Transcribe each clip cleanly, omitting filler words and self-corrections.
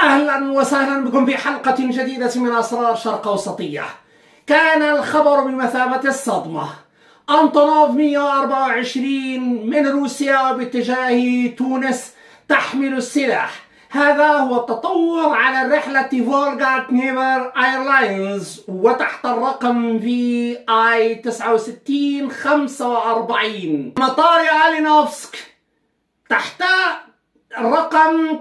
أهلا وسهلا بكم في حلقة جديدة من أسرار شرق أوسطية. كان الخبر بمثابة الصدمة. أنطونوف 124 من روسيا باتجاه تونس تحمل السلاح. هذا هو التطور على رحلة فولغا نيفر ايرلاينز وتحت الرقم VI 6945 مطار ألينوفسك تحت الرقم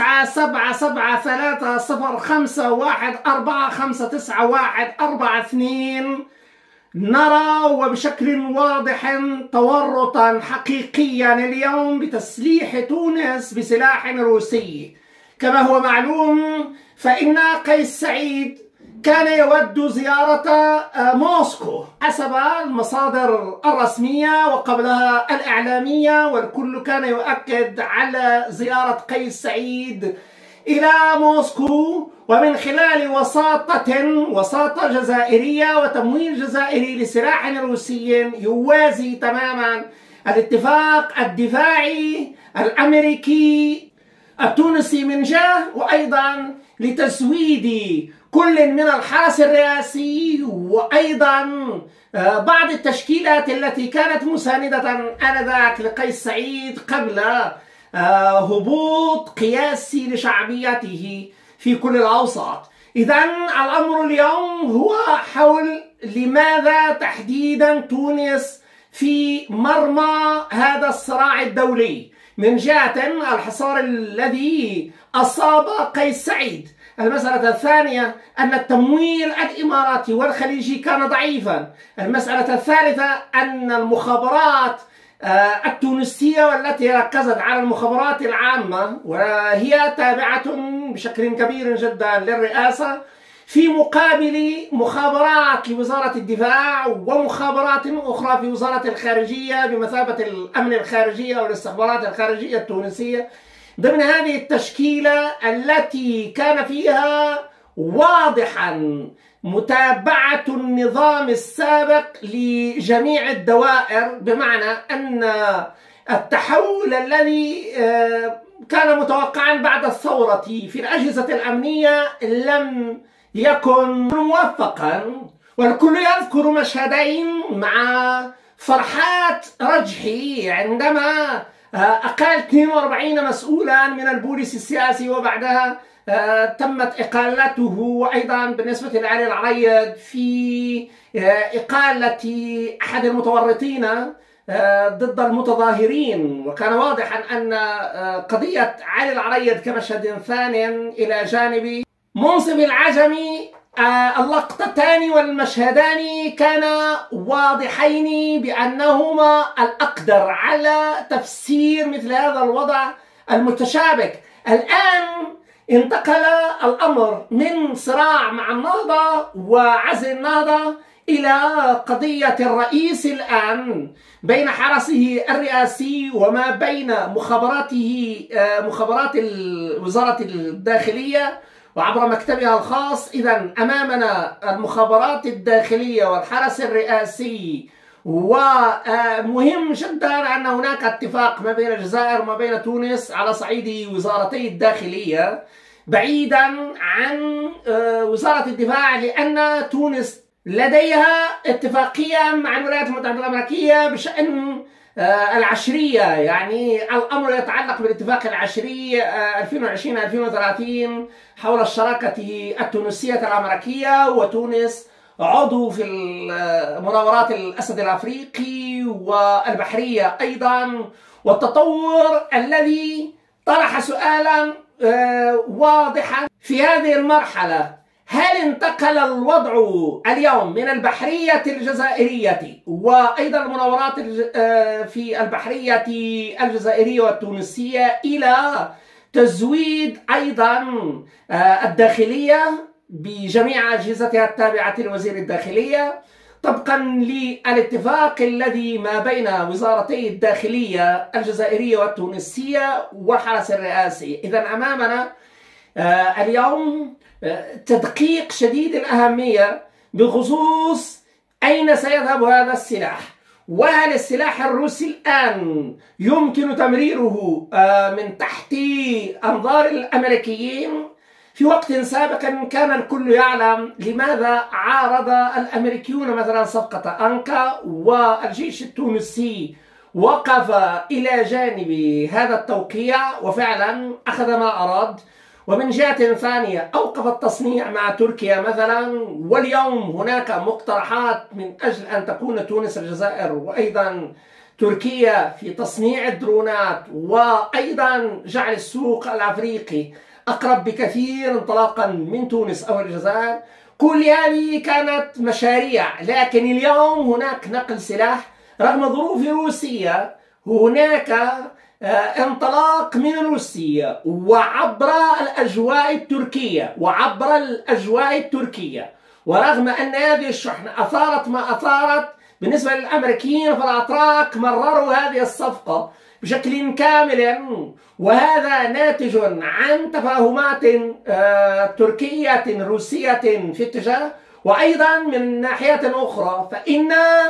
9773051459142. نرى وبشكل واضح تورطا حقيقيا اليوم بتسليح تونس بسلاح روسي. كما هو معلوم فإن قيس سعيد كان يود زيارة موسكو حسب المصادر الرسمية وقبلها الإعلامية، والكل كان يؤكد على قيس قيس سعيد إلى موسكو ومن خلال وساطة جزائرية وتمويل جزائري لسلاح روسي يوازي تماما الاتفاق الدفاعي الأمريكي التونسي من جهة، وأيضا لتزويد كل من الحرس الرئاسي وأيضا بعض التشكيلات التي كانت مساندة آنذاك لقيس سعيد قبل هبوط قياسي لشعبيته في كل الأوساط. إذن الأمر اليوم هو حول لماذا تحديدا تونس في مرمى هذا الصراع الدولي. من جهة الحصار الذي أصاب قيس سعيد، المسألة الثانية أن التمويل الإماراتي والخليجي كان ضعيفا، المسألة الثالثة أن المخابرات التونسية والتي ركزت على المخابرات العامة وهي تابعة بشكل كبير جدا للرئاسة في مقابل مخابرات لوزارة الدفاع ومخابرات أخرى في وزارة الخارجية بمثابة الأمن الخارجي أو الاستخبارات الخارجية التونسية، ضمن هذه التشكيلة التي كان فيها واضحا متابعة النظام السابق لجميع الدوائر، بمعنى أن التحول الذي كان متوقعا بعد الثورة في الأجهزة الأمنية لم يكن موفقا. والكل يذكر مشهدين مع فرحات رجحي عندما أقال 42 مسؤولا من البوليس السياسي وبعدها تمت إقالته، وأيضا بالنسبة لعلي العريض في إقالة أحد المتورطين ضد المتظاهرين. وكان واضحا أن قضية علي العريض كمشهد ثاني إلى جانب منصف العجمي، اللقطتان والمشهدان كانا واضحين بأنهما الأقدر على تفسير مثل هذا الوضع المتشابك. الآن انتقل الأمر من صراع مع النهضة وعزل النهضة إلى قضية الرئيس الآن بين حرسه الرئاسي وما بين مخابراته مخابرات وزارة الداخلية وعبر مكتبها الخاص. إذن أمامنا المخابرات الداخلية والحرس الرئاسي، ومهم جدا أن هناك اتفاق ما بين الجزائر وما بين تونس على صعيد وزارتي الداخلية بعيدا عن وزارة الدفاع، لأن تونس لديها اتفاقية مع الولايات المتحدة الأمريكية بشأن العشرية، يعني الأمر يتعلق بالاتفاق العشري 2020-2030 حول الشراكة التونسية الأمريكية، وتونس عضو في مناورات الأسد الأفريقي والبحرية أيضا. والتطور الذي طرح سؤالا واضحا في هذه المرحلة: هل انتقل الوضع اليوم من البحرية الجزائرية وأيضا المناورات في البحرية الجزائرية والتونسية إلى تزويد أيضا الداخلية بجميع أجهزتها التابعة لوزير الداخلية طبقا للاتفاق الذي ما بين وزارتي الداخلية الجزائرية والتونسية والحرس الرئاسي؟ إذن أمامنا اليوم تدقيق شديد الأهمية بخصوص أين سيذهب هذا السلاح، وهل السلاح الروسي الآن يمكن تمريره من تحت أنظار الأمريكيين في وقت سابق كان الكل يعلم لماذا عارض الأمريكيون مثلا صفقة أنكا، والجيش التونسي وقف إلى جانب هذا التوقيع وفعلا أخذ ما أراد. ومن جهة ثانية أوقف التصنيع مع تركيا مثلا، واليوم هناك مقترحات من أجل أن تكون تونس الجزائر وأيضا تركيا في تصنيع الدرونات، وأيضا جعل السوق الأفريقي أقرب بكثير انطلاقا من تونس أو الجزائر. كل هذه كانت مشاريع، لكن اليوم هناك نقل سلاح رغم ظروف روسية. هناك انطلاق من روسيا وعبر الأجواء التركية ورغم أن هذه الشحنة أثارت ما أثارت بالنسبة للأمريكيين، فالأتراك مرروا هذه الصفقة بشكل كامل، وهذا ناتج عن تفاهمات تركية روسية في اتجاه. وأيضا من ناحية أخرى فإن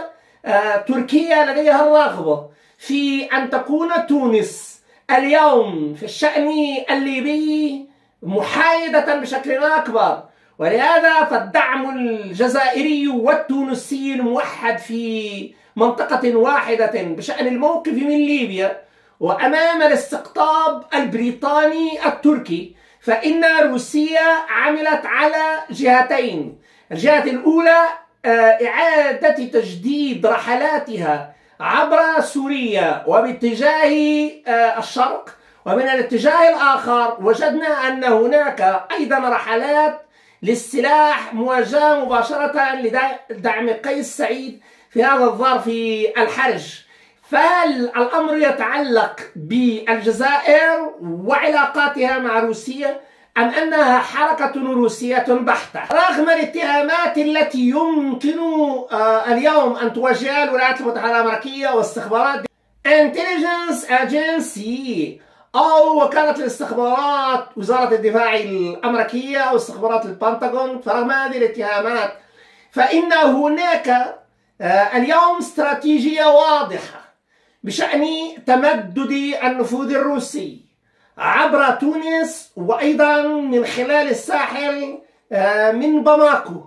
تركيا لديها الرغبة في أن تكون تونس اليوم في الشأن الليبي محايدة بشكل أكبر، ولهذا فالدعم الجزائري والتونسي الموحد في منطقة واحدة بشأن الموقف من ليبيا وأمام الاستقطاب البريطاني التركي، فإن روسيا عملت على جهتين. الجهة الأولى إعادة تجديد رحلاتها عبر سوريا وباتجاه الشرق، ومن الاتجاه الآخر وجدنا أن هناك أيضا رحلات للسلاح موجهة مباشرة لدعم قيس سعيد في هذا الظرف الحرج. فالأمر يتعلق بالجزائر وعلاقاتها مع روسيا أم أنها حركة روسية بحتة، رغم الاتهامات التي يمكن اليوم أن تواجهها الولايات المتحدة الأمريكية واستخبارات Intelligence Agency أو وكالة الاستخبارات وزارة الدفاع الأمريكية أو استخبارات البنتاغون. فرغم هذه الاتهامات فإن هناك اليوم استراتيجية واضحة بشأن تمدد النفوذ الروسي عبر تونس وأيضا من خلال الساحل من باماكو،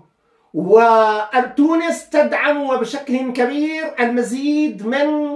وتونس تدعم بشكل كبير المزيد من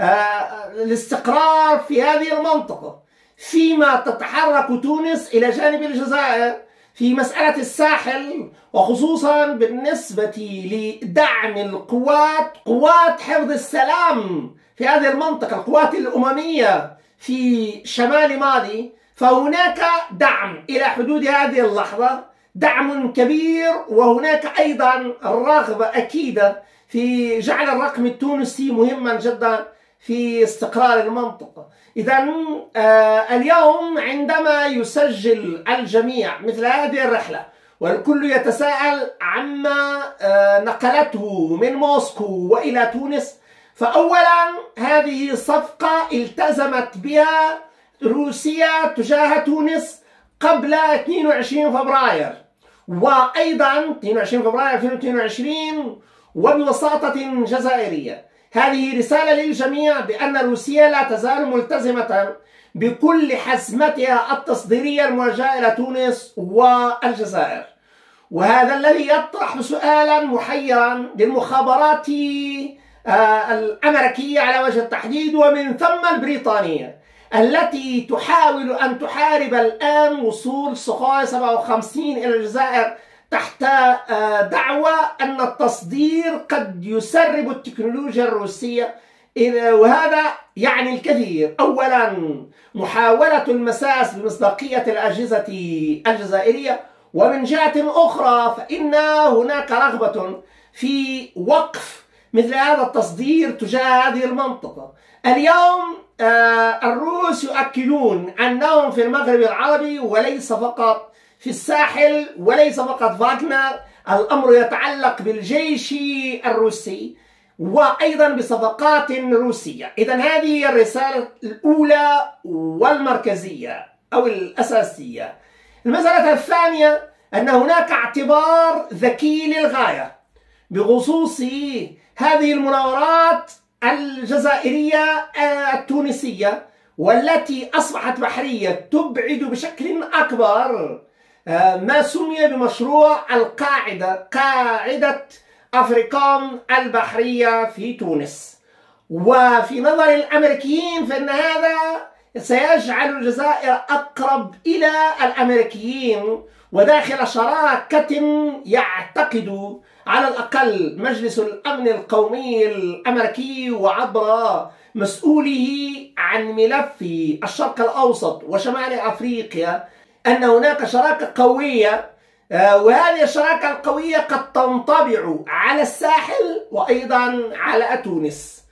الاستقرار في هذه المنطقة، فيما تتحرك تونس إلى جانب الجزائر في مسألة الساحل، وخصوصا بالنسبة لدعم قوات حفظ السلام في هذه المنطقة، القوات الأممية في شمال مالي. فهناك دعم إلى حدود هذه اللحظة، دعم كبير، وهناك أيضا الرغبة أكيدة في جعل الرقم التونسي مهما جدا في استقرار المنطقة. إذا اليوم عندما يسجل الجميع مثل هذه الرحلة والكل يتساءل عما نقلته من موسكو وإلى تونس، فأولا هذه صفقة التزمت بها روسيا تجاه تونس قبل 22 فبراير، وأيضا 22 فبراير 2022 وبوساطة جزائرية. هذه رسالة للجميع بأن روسيا لا تزال ملتزمة بكل حزمتها التصديرية الموجهة إلى تونس والجزائر، وهذا الذي يطرح سؤالا محيرا للمخابرات الأمريكية على وجه التحديد ومن ثم البريطانية، التي تحاول أن تحارب الآن وصول سخوي 57 إلى الجزائر تحت دعوى أن التصدير قد يسرب التكنولوجيا الروسية، وهذا يعني الكثير. أولا محاولة المساس بمصداقية الأجهزة الجزائرية، ومن جهة أخرى فإن هناك رغبة في وقف مثل هذا التصدير تجاه هذه المنطقة. اليوم الروس يؤكدون أنهم في المغرب العربي وليس فقط في الساحل وليس فقط فاغنر، الأمر يتعلق بالجيش الروسي وأيضا بصفقات روسية. إذا هذه هي الرسالة الأولى والمركزية أو الأساسية. المسألة الثانية أن هناك اعتبار ذكي للغاية بخصوص هذه المناورات الجزائرية التونسية، والتي أصبحت بحرية تبعد بشكل أكبر ما سمي بمشروع القاعدة، قاعدة أفريقام البحرية في تونس. وفي نظر الأمريكيين فإن هذا سيجعل الجزائر أقرب إلى الأمريكيين وداخل شراكة يعتقد على الأقل مجلس الأمن القومي الأمريكي وعبر مسؤوله عن ملف الشرق الأوسط وشمال أفريقيا أن هناك شراكة قوية، وهذه الشراكة القوية قد تنطبع على الساحل وأيضا على تونس.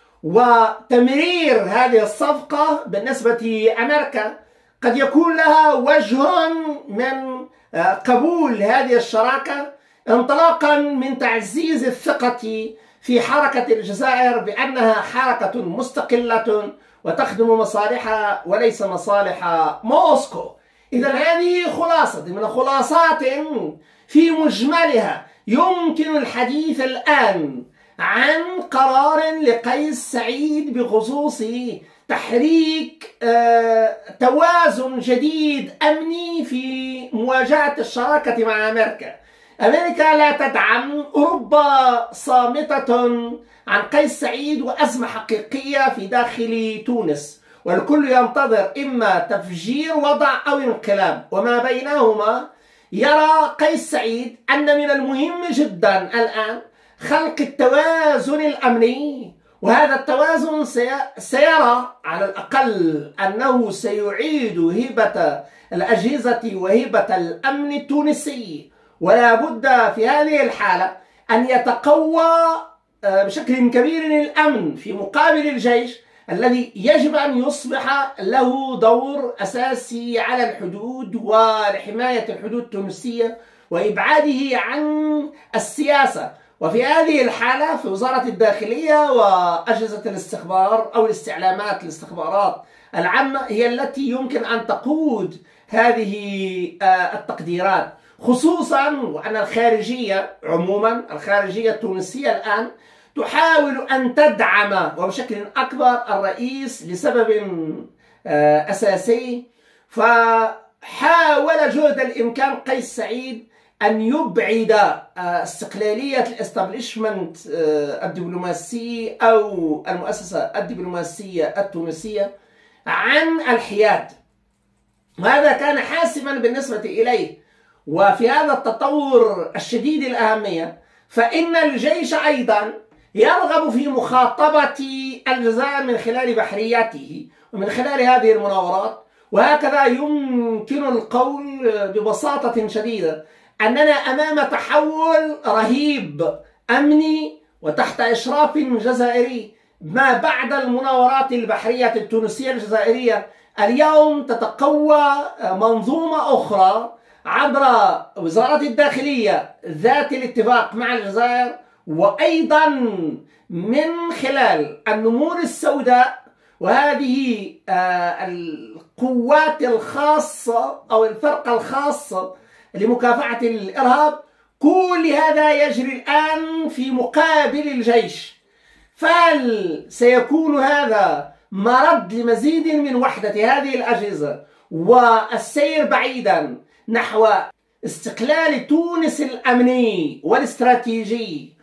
وتمرير هذه الصفقة بالنسبة لأمريكا قد يكون لها وجه من قبول هذه الشراكة انطلاقا من تعزيز الثقة في حركة الجزائر بأنها حركة مستقلة وتخدم مصالحها وليس مصالح موسكو. إذا هذه خلاصة من خلاصات في مجملها يمكن الحديث الآن عن قرار لقيس سعيد بخصوص تحريك توازن جديد أمني في مواجهة الشراكة مع أمريكا. أمريكا لا تدعم، أوروبا صامتة عن قيس سعيد وأزمة حقيقية في داخل تونس، والكل ينتظر إما تفجير وضع أو انقلاب، وما بينهما يرى قيس سعيد أن من المهم جدا الآن خلق التوازن الأمني، وهذا التوازن سيرى على الأقل أنه سيعيد هيبة الأجهزة وهيبة الأمن التونسي، ولا بد في هذه الحالة أن يتقوى بشكل كبير الأمن في مقابل الجيش الذي يجب أن يصبح له دور أساسي على الحدود ولحماية الحدود التونسية وإبعاده عن السياسة. وفي هذه الحالة في وزارة الداخلية وأجهزة الاستخبار أو الاستعلامات الاستخبارات العامة هي التي يمكن أن تقود هذه التقديرات، خصوصا وأن الخارجية عموما الخارجية التونسية الآن تحاول أن تدعم وبشكل أكبر الرئيس لسبب أساسي. فحاول جهد الإمكان قيس سعيد أن يبعد استقلالية الاستابليشمنت الدبلوماسي أو المؤسسة الدبلوماسية التونسية عن الحياد، وهذا كان حاسما بالنسبة إليه. وفي هذا التطور الشديد الأهمية فإن الجيش أيضا يرغب في مخاطبة الجزائر من خلال بحرياته ومن خلال هذه المناورات. وهكذا يمكن القول ببساطة شديدة أننا أمام تحول رهيب أمني وتحت إشراف جزائري. ما بعد المناورات البحرية التونسية الجزائرية اليوم تتقوى منظومة أخرى عبر وزارة الداخلية ذات الاتفاق مع الجزائر، وأيضا من خلال النمور السوداء وهذه القوات الخاصة أو الفرقة الخاصة لمكافحة الإرهاب. كل هذا يجري الآن في مقابل الجيش، فهل سيكون هذا مرد لمزيد من وحدة هذه الأجهزة والسير بعيدا نحو استقلال تونس الأمني والاستراتيجي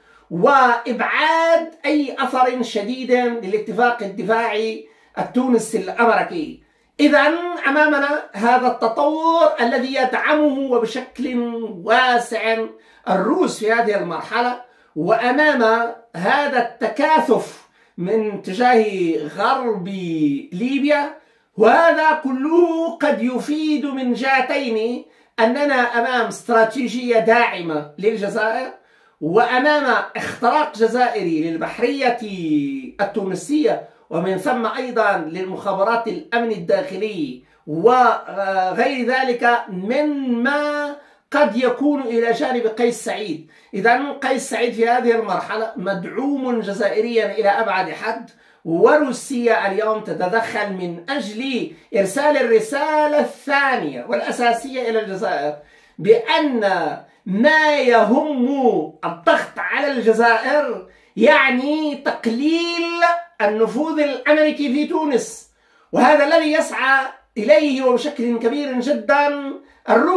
وإبعاد أي أثر شديد للاتفاق الدفاعي التونسي الأمريكي؟ إذا أمامنا هذا التطور الذي يدعمه وبشكل واسع الروس في هذه المرحلة، وأمام هذا التكاثف من تجاه غرب ليبيا، وهذا كله قد يفيد من جهتين أننا أمام استراتيجية داعمة للجزائر، وأمام اختراق جزائري للبحرية التونسية ومن ثم أيضا للمخابرات الأمن الداخلي وغير ذلك مما قد يكون إلى جانب قيس سعيد. إذا قيس سعيد في هذه المرحلة مدعوم جزائريا إلى أبعد حد، وروسيا اليوم تتدخل من أجل إرسال الرسالة الثانية والأساسية إلى الجزائر بأن ما يهم الضغط على الجزائر يعني تقليل النفوذ الأمريكي في تونس، وهذا الذي يسعى إليه وبشكل كبير جدا الروس.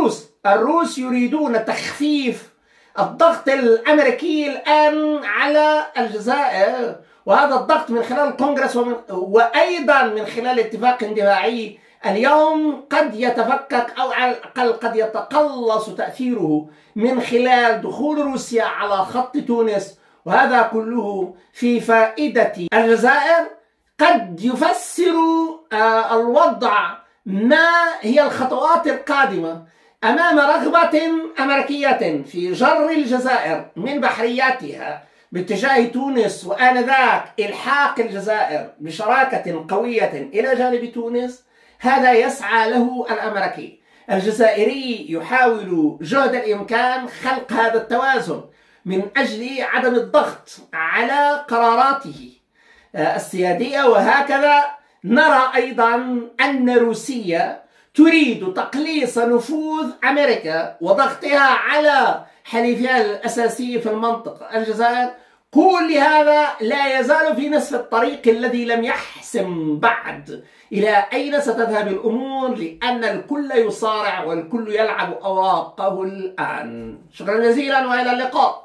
الروس يريدون تخفيف الضغط الأمريكي الآن على الجزائر، وهذا الضغط من خلال الكونغرس وأيضا من خلال اتفاق دفاعي اليوم قد يتفكك أو على الأقل قد يتقلص تأثيره من خلال دخول روسيا على خط تونس، وهذا كله في فائدة الجزائر. قد يفسر الوضع ما هي الخطوات القادمة أمام رغبة أمريكية في جر الجزائر من بحرياتها باتجاه تونس، وآنذاك إلحاق الجزائر بشراكة قوية إلى جانب تونس. هذا يسعى له الأمريكي. الجزائري يحاول جهد الإمكان خلق هذا التوازن من أجل عدم الضغط على قراراته السيادية. وهكذا نرى أيضا أن روسيا تريد تقليص نفوذ أمريكا وضغطها على حليفها الأساسي في المنطقة الجزائر. كل هذا لا يزال في نصف الطريق الذي لم يحسم بعد إلى أين ستذهب الأمور، لأن الكل يصارع والكل يلعب أوراقه الآن. شكرا جزيلا وإلى اللقاء.